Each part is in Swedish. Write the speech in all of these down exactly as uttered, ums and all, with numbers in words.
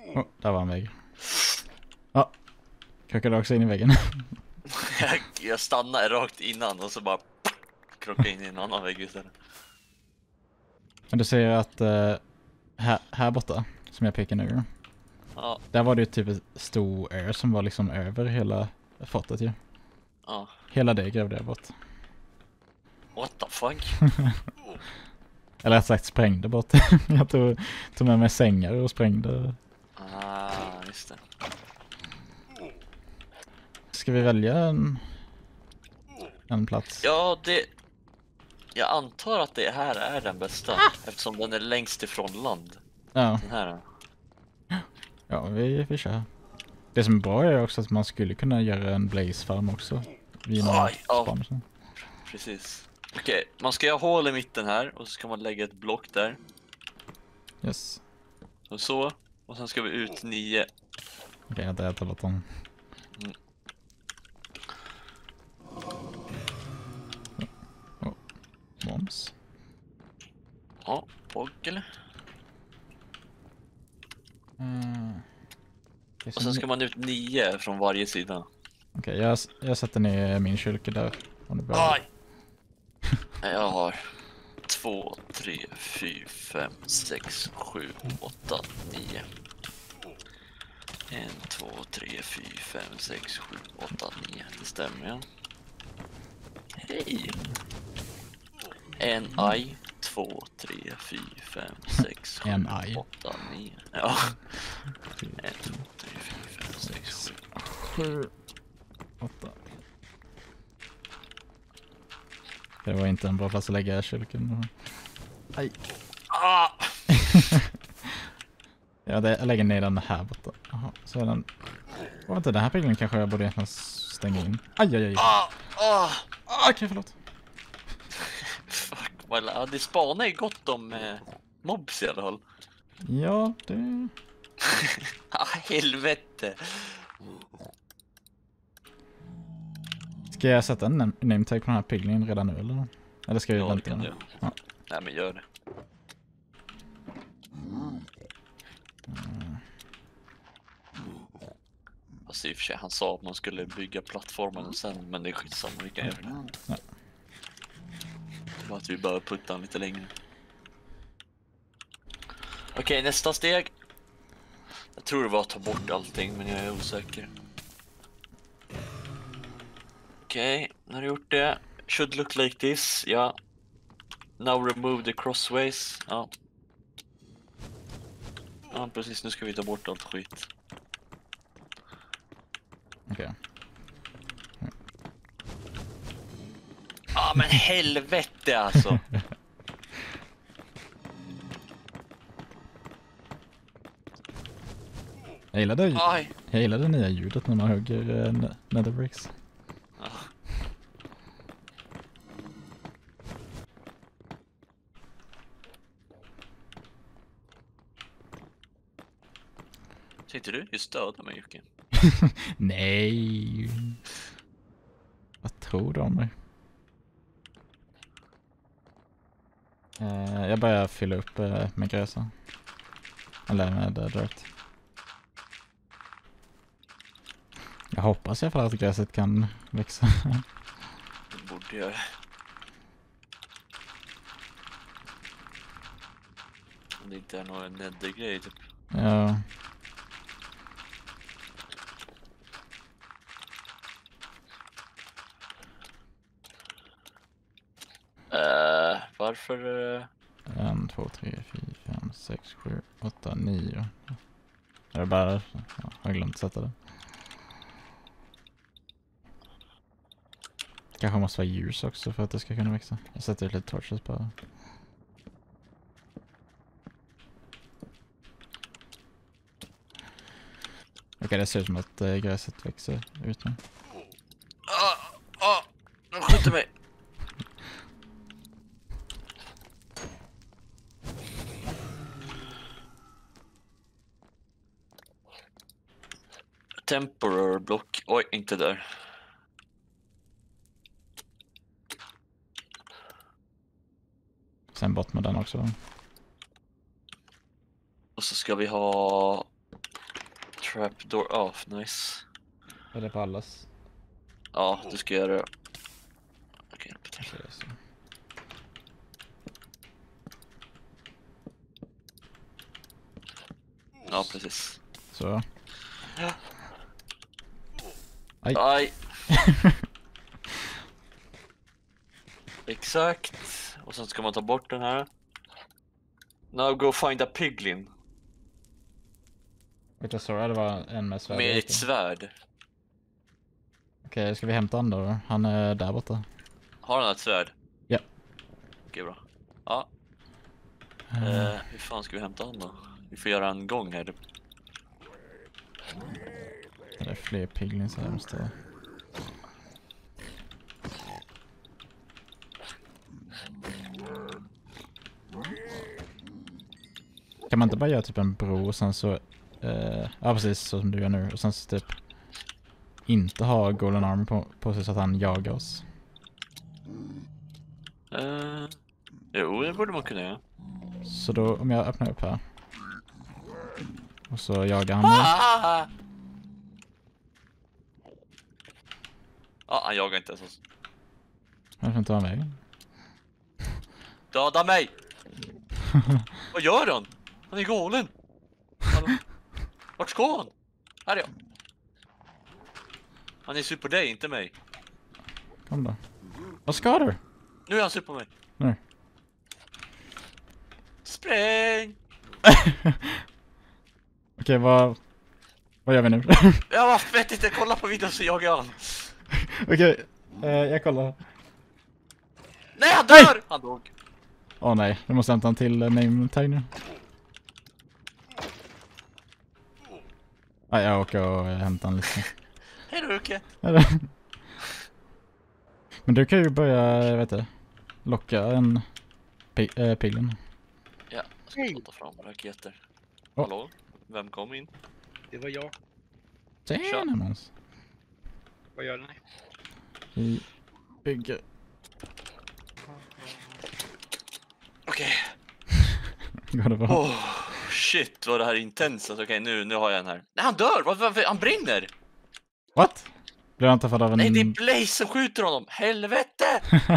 Oh, där var en vägg. Ja, krockade också in i väggen. jag, jag stannade rakt innan och så bara krockade in i en annan vägg istället. Men du ser att uh, här, här borta, som jag pekar nu, Ja. där var det ju typ ett stor ö som var liksom över hela fortet ju. Ja. Hela det grävde jag bort. What the fuck? Eller rätt sagt sprängde bort. Jag tog, tog med mig sängar och sprängde. Ah, just det. Ska vi välja en, en plats? Ja, det... Jag antar att det här är den bästa. Eftersom den är längst ifrån land. Ja, Den här. ja vi, vi kör. Det som är bra är också att man skulle kunna göra en blaze farm också. Vid någon Aj, ja. spawn och så. Precis. Okej, man ska ha hål i mitten här. Och så ska man lägga ett block där. Yes. Och så. Och sen ska vi ut nio. Okej, jag tar bort dem. Mm. Oh. Moms. Ja, och eller? Mm. Och sen ska man ut nio från varje sida. Okej, jag, jag sätter ner min kyrka där. Om du behöver. Aj! Jag har två, tre, fyra, fem, sex, sju, åtta, nio. En, två, tre, fyra, fem, sex, sju, åtta, nio. Det stämmer, ja. Hej! En aj, två, tre, fyra, fem, sex, sju, En aj. åtta, nio. Ja. En, två, tre, fyra, fem, sex, sju. Sju, åtta. Det var inte en bra plats att lägga kyrkan. Aj. Ah! Ja, det, jag lägger ner den här borta. Jaha, så är den... Åh, vänta, den här pilen kanske jag borde egentligen stänga in. Aj, aj, aj. Ah! Ah! Ah, okej, förlåt. Fuck, well, ja, det spanar ju gott om eh, mobs i alla fall. Ja, det... Ah, helvete. Ska jag sätta en nam- name tag på den här piglingen redan nu, eller? Eller ska vi Ja, det vänta? kan du. Ja. Nej, men gör det. Fast i och för sig, han sa att man skulle bygga plattformen sen, men det är skitsamma, vi kan göra det. Ja. Bara att vi bör putta lite längre. Okej, nästa steg. Jag tror det var att ta bort allting, men jag är osäker. Okej, när du gjort det. Should look like this, ja. Now remove the crossways, ja. Ja, precis, nu ska vi ta bort allt skit. Okej. Ja, ah, men helvete alltså. Jag gillade, Aj. jag gillade det nya ljudet när man hugger uh, netherbricks. Ja. Tänkte du just döda mig, Jocke? Nej. Vad tror du om mig? Uh, jag börjar fylla upp uh, med gräsa. Eller med uh, dirt. Jag hoppas i alla fall att gräset kan växa. Det borde jag. Om det inte är någon nethergrej typ. Ja. Uh, varför? Uh... En, två, tre, fyra, fem, sex, sju, åtta, nio. Är det bara... Ja, jag har glömt sätta det. Kanske måste vara ljus också för att det ska kunna växa. Jag sätter lite torches bara. Okej, det ser ut som att äh, gräset växer ut nu. Ah, ah, de skjuter mig. Temporary block. Oj, inte där. Sen bort med den också. Och så ska vi ha Trapdoor off, nice. Är det på allas? Ja, du ska göra det. Okej, hjälp till. Så är det så. Ja, precis. Så. Ja. Aj. Aj. Exakt. Och sen ska man ta bort den här. Now go find a piglin. Vet jag så, det var en med svärd. Med ett svärd. Okej, ska vi hämta han då? Han är där borta. Har han ett svärd? Ja. Okej, bra. Ja. Uh. Eh, hur fan ska vi hämta honom då? Vi får göra en gång här. Det är fler piglins här måste. Kan man inte bara göra typ en bro och sen så eh, ja precis så som du gör nu och sen så typ inte ha golden arm på, på sig så att han jagar oss. Eh, jo, det borde man kunna göra. Så då om jag öppnar upp här och så jagar han mig. Ah! Ja, han jagar inte ens oss. Jag får inte vara vägen. Döda mig! Vad gör han? Han är galen. Hallå? Vart ska han? Här är jag. Han är sur på dig, inte mig. Kom då. Vad ska du? Nu är han sur på mig. Nu. Spräng! Okej, vad vad gör vi nu? Jag var fett inte kolla på videon så jagar han. Okej, eh, jag kollar. Nej, han dör! Han dog. Åh oh, nej, vi måste hämta en till uh, name tag nu. Ah, jag åker och uh, hämtar en lite. Hej då, Uke. Men du kan ju börja, jag vet inte, locka en pi äh, piglin. Ja, jag ska Hej. ta fram raketer. Oh. Hallå? Vem kom in? Det var jag. Tjena Måns. Vad gör ni? Vi bygger. Okej. Går det bra? Oh, shit, vad det här är intensivt. Okej, okay, nu, nu har jag en här. Nej, han dör! Vad, vad, han brinner! What? Blir han träffad av en... Nej, det är Blaze som skjuter honom! Helvete!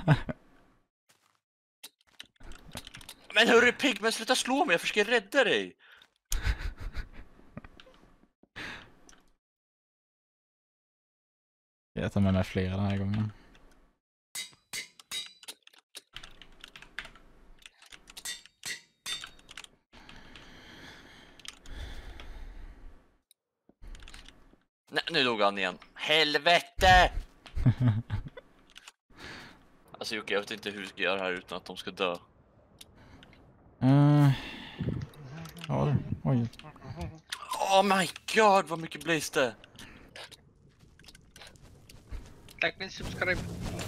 Men hörru, Pigman, sluta slå mig, jag försöker rädda dig! Jag tar med mig flera den här gången. Nej, nu dog han igen. Helvete! Alltså Jocke, jag vet inte hur vi ska göra det här utan att de ska dö. Uh, ja, det. Oj. Oh my god, vad mycket Blaze det. Tack för subscribe.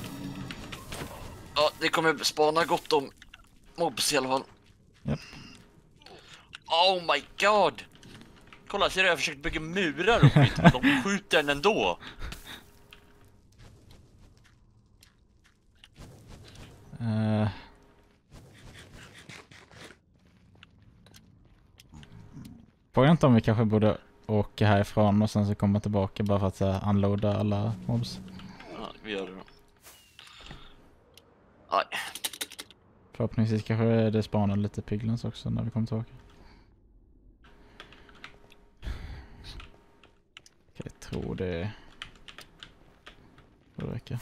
Ja, det kommer spana gott om mobs i alla fall. Yep. Oh my god! Kolla, ser du, jag har försökt bygga murar och skit, men de skjuter den ändå. Uh. Frågar inte om vi kanske borde åka härifrån och sen så komma tillbaka bara för att uh, unloada alla mobs. Ja, vi gör det då. Aj. Förhoppningsvis kanske det spanar lite piglins också när vi kommer tillbaka. Jag tror det får räcka.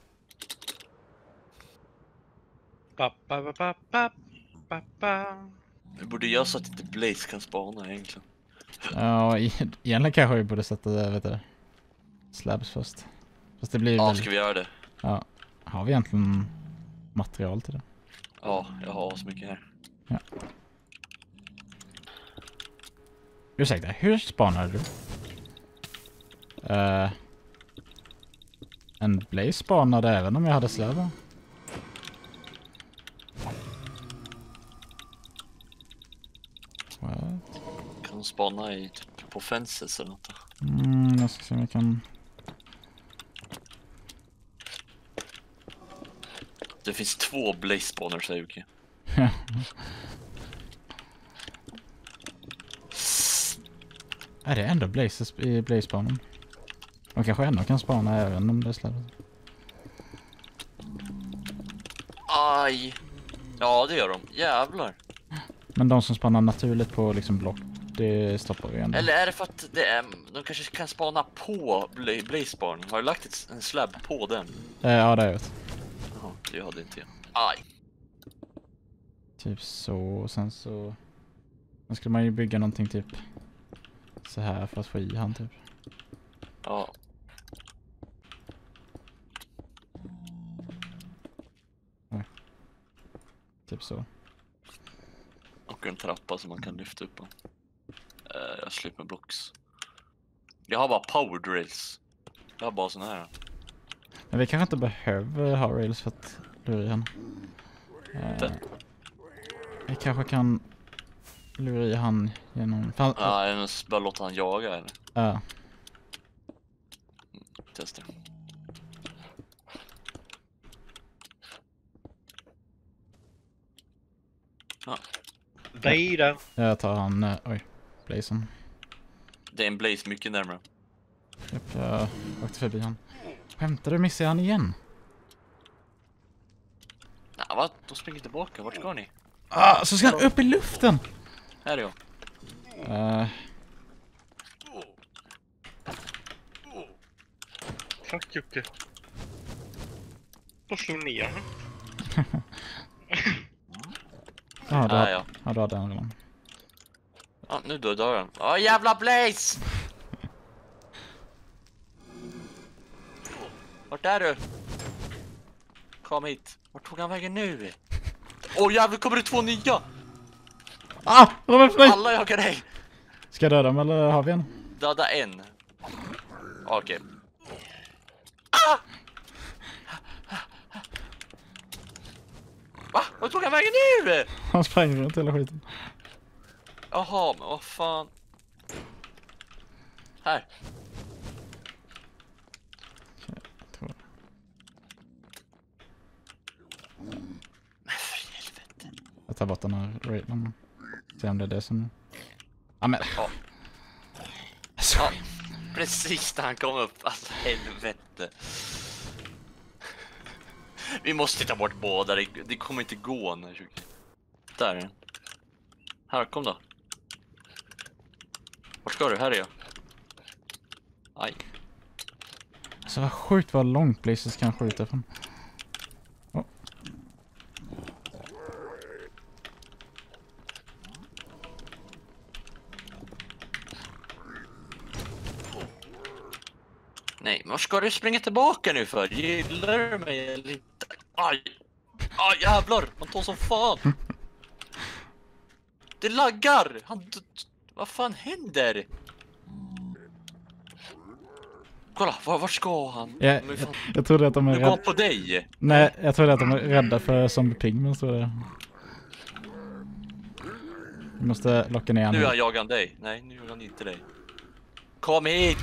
Pappa, pappa, pappa, pappa. Vi borde göra så att inte Blaze kan spana egentligen. Ja, egentligen kanske vi borde sätta det, vet du, slabs först. Fast det blir Ja, väl... ska vi göra det? Ja, har vi egentligen material till det? Ja, jag har så mycket här. Ja. Ursäkta, hur spanar du? Uh, en Blaze spanade även om jag hade slabbar. What? Kan spana i typ på fences eller något. Mm, jag ska se om jag kan... Det finns två Blaze spawners här, Yuki. Är det ändå blazes i blaze-banan? De kanske ändå kan spana även om det är släppt. Aj! Ja, det gör de. Jävlar. Men de som spanar naturligt på liksom block, det stoppar vi ändå. Eller är det för att det är, de kanske kan spana på bla blazebarn? Har du lagt ett, en slab på den? Eh, ja, det är det. Jaha, det hade inte jag. Aj! Typ så, och sen så... Sen skulle man ju bygga någonting typ så här för att få i han typ. Ja. Typ så. Och en trappa som man kan lyfta upp. Uh, jag slipper blocks. Jag har bara power drills. Jag har bara sån här. Men vi kanske inte behöver ha rails för att lura i han. Uh, vi kanske kan lura i han genom... Ja, uh, jag måste bara låta han jaga eller? Ja. Uh. Testa. Ja. Blaze. Jag tar han... Uh, oj. Blazen. Det är en blaze mycket närmare. Japp, jag åkte förbi han. Skämtar du? Missar han igen? Nej, vad? De springer tillbaka. Vart ska ni? Ah, så ska han upp i luften! Här är jag. Uh. Fuck Jocke. Och slå ner. Ja, Ah, ja. Ja, du hade den redan. Ja, nu dör dörren. Åh, jävla blaze! Vart är du? Kom hit. Vart tog han vägen nu? Åh, jävlar, kommer det två nya! Ah! De är för mig! Alla jagar dig! Ska jag döda dem eller har vi en? Döda en. Okej. Okay. Ah! Va? Vart tog han vägen nu? Han sprang runt hela skiten. Jaha, men vad fan. Här. Okej, jag tror. Men för helvete. Jag tar bort den här raiden. Se om det är det som... Ja, men... Ja. Så. Ja, precis när han kom upp. Alltså, helvete. Vi måste ta bort båda. Det, det kommer inte gå när... Där är den. Här, kom då. Vart ska du? Här är jag. Aj. Så vad sjukt vad långt blazes kan skjuta från. Oh. Nej, men var ska du springa tillbaka nu för? Gillar du mig eller inte? Aj! Aj, jävlar! Han tar som fan! Det laggar! Han... Vad fan händer? Kolla, var, var ska han? Ja, Men fan, jag, jag trodde att de är nu går han rädda. på dig! Nej, jag trodde att de är rädda för zombie pigmen, så det. Vi måste locka ner Nu honom. han jagar han dig. Nej, nu jagar han inte dig. Kom hit!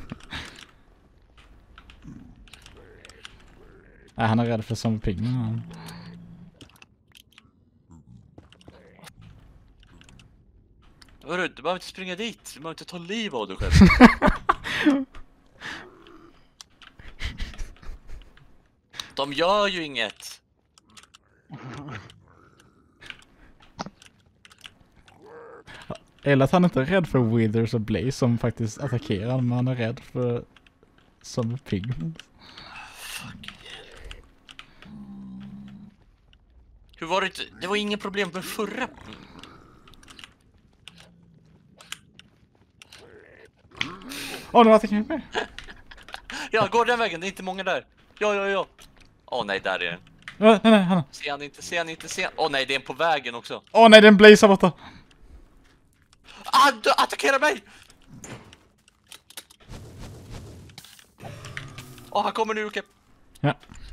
Nej, han är rädd för zombie pigmen. Hörru, du behöver inte springa dit. Du behöver inte ta liv av dig själv. De gör ju inget. Eller att han inte är rädd för Withers och Blaze som faktiskt attackerar, men han är rädd för zombie pigmen. Fuck. Hur var det inte? Det var ingen problem med förra. Åh, oh, nu attackerar jag mig. Ja, gå den vägen. Det är inte många där. Ja, ja, ja. Åh oh, nej, där är den. Oh, nej, nej, han. Ser han inte, ser han inte, ser han. Åh oh, nej, det är en på vägen också. Åh oh, nej, det är en Blaze här borta. Ah, du attackerar mig! Åh, oh, han kommer nu, okej. Ja.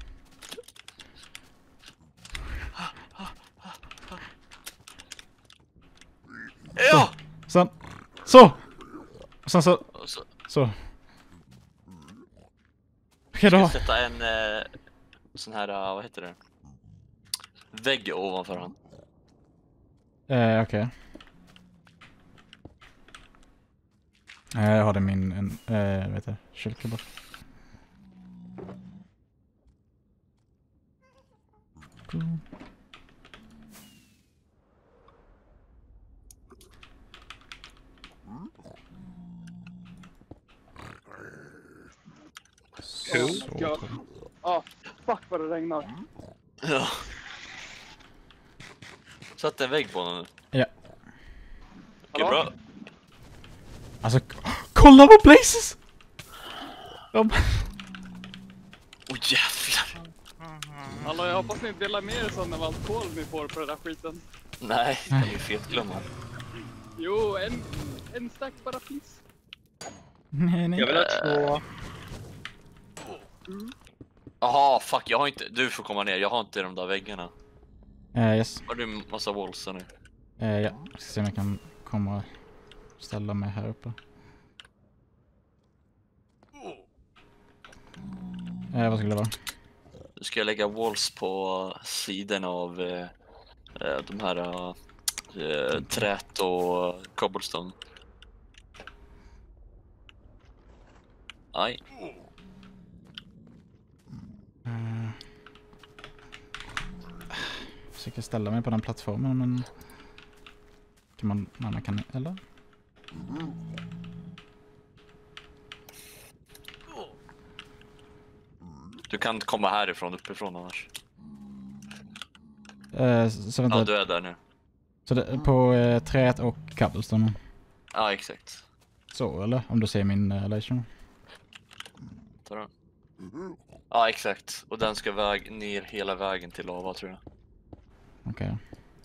Ja! Sen. Så! Sen så. Och så Så. Okej ska då. jag sätta en eh, sån här, uh, vad heter det? Vägg ovanför han. Eh, okej. Eh, jag har det min, en, eh, vet jag, kylkubbar. Mm. Cool. Så Ja. cool. Ah, fuck vad det regnar. Ja. Satt en vägg på honom nu. Ja. Okej, Hallå? bra. Alltså, k- kolla på places! De... Åh jävlar. Hallå, jag hoppas ni delar med er sån av allt kol ni får på den där skiten. Nej, det är ju fetglömma. Jo, en, en stack bara please. Nej, nej. Jag vill ha två. Jaha, fuck, jag har inte... Du får komma ner, jag har inte de där väggarna. Eh, yes. Har du massa walls nu? Eh, ja, jag ska se om jag kan komma och ställa mig här uppe. Eh, vad skulle det vara? Du ska lägga walls på sidan av eh, eh, de här eh, trät och cobblestone. Aj. Uh, försöker ställa mig på den plattformen, men kan man, man kan, eller? Du kan inte komma härifrån uppifrån annars. Uh, så vänta, Ja, du är där nu. så det, på uh, träet och cobblestone. Ja, exakt. Så, eller? Om du ser min uh, relation. Tar du? Ja, exakt. Och den ska väg ner hela vägen till lava, tror jag. Okej. Okay.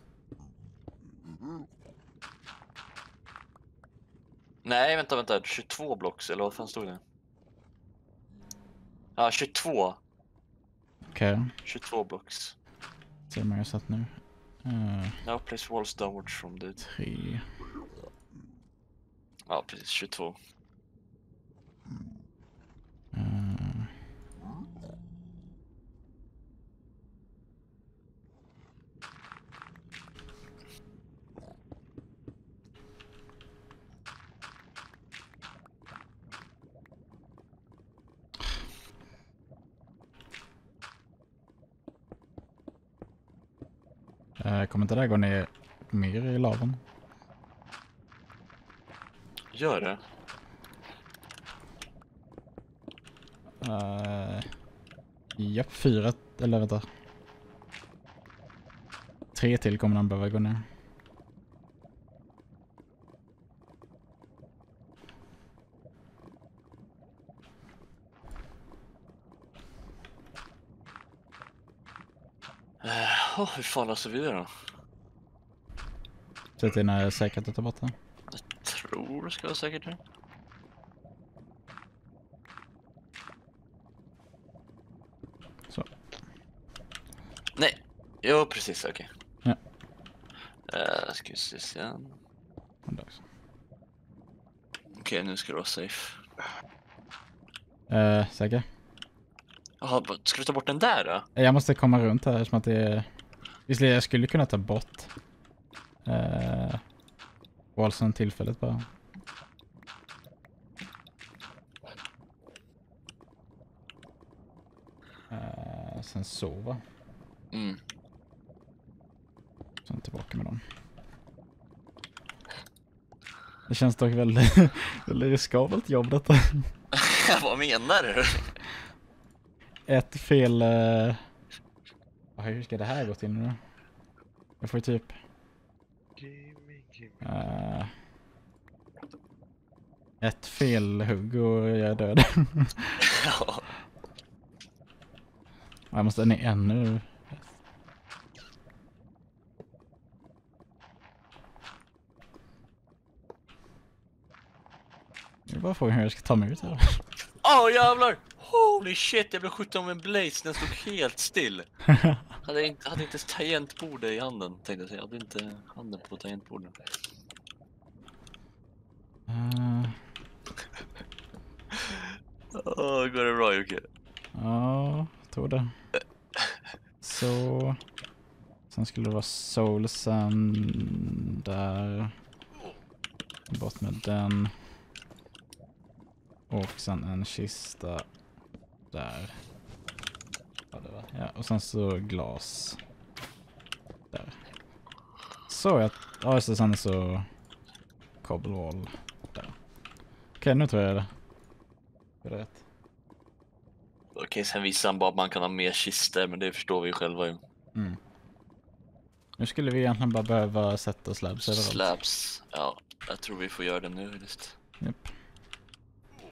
Nej, vänta, vänta. tjugotvå blocks, eller vad fan stod det? Ja, tjugotvå. Okej. Okay. tjugotvå blocks. Se hur många jag satt nu. Uh, Now place walls downwards from the... tre. Ja, precis. tjugotvå. Uh, uh, kommer inte det här gå ner mer i lavan? Gör det. Uh, ja, fyra, eller vänta. Tre till kommer den behöva gå ner. Uh, oh, hur fan löser vi det då? Så det är säkert att ta bort den. Jag tror det ska vara säkert nu. Så. Nej. Jo, precis. Okej. Ja. Uh, ska vi se sen. Okej, okay, nu ska det vara safe. Uh, säker? Jaha, ska du ta bort den där då? Jag måste komma runt här som att det är... Visserligen, jag skulle kunna ta bort uh, wallsen tillfället bara. Uh, sen sova. Mm. Sen tillbaka med dem. Det känns dock väldigt, väldigt riskabelt jobb detta. Vad menar du? Ett fel... Uh... Hur ska det här gå till nu? Jag får ju typ... Gimme, gimme. Uh... Ett fel hugg och jag är död. Ja. Jag måste ner ännu... Jag bara frågar hur jag ska ta mig ut här. Åh oh, jävlar! Holy shit, jag blev skjuten av en blaze, den stod helt still. Hade inte, hade inte tangentbordet i handen, tänkte jag säga. Jag hade inte handen på tangentbordet. Uh... Åh, oh, går det bra, Jocke? Ja, jag tror det. Så... Sen skulle det vara soulsen där. Bort med den. Och sen en kista där. Ja, det var. Ja, och sen så glas. Där. Så jag... Ja, just det, sen så... Cobble wall. Där. Okej, nu tror jag det. Det är rätt. Okej, sen visar han bara att man kan ha mer kister, men det förstår vi ju själva ju. Mm. Nu skulle vi egentligen bara behöva sätta slabs överallt. Slabs, ja. Jag tror vi får göra det nu just. Japp.